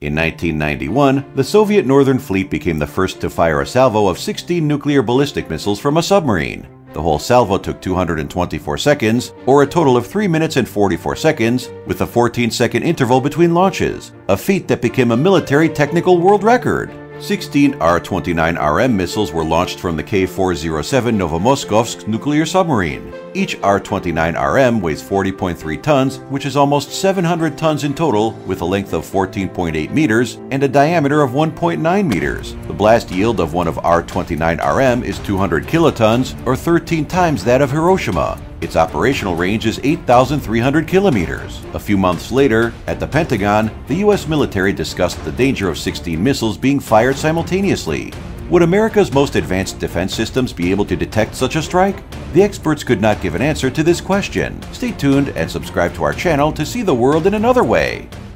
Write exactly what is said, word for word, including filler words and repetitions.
In nineteen ninety-one, the Soviet Northern Fleet became the first to fire a salvo of sixteen nuclear ballistic missiles from a submarine. The whole salvo took two hundred twenty-four seconds, or a total of three minutes and forty-four seconds, with a fourteen second interval between launches, a feat that became a military technical world record. sixteen R twenty-nine R M missiles were launched from the K four oh seven Novomoskovsk nuclear submarine. Each R twenty-nine R M weighs forty point three tons, which is almost seven hundred tons in total, with a length of fourteen point eight meters and a diameter of one point nine meters. The blast yield of one of R twenty-nine R M is two hundred kilotons, or thirteen times that of Hiroshima. Its operational range is eight thousand three hundred kilometers. A few months later, at the Pentagon, the U S military discussed the danger of sixteen missiles being fired simultaneously. Would America's most advanced defense systems be able to detect such a strike? The experts could not give an answer to this question. Stay tuned and subscribe to our channel to see the world in another way.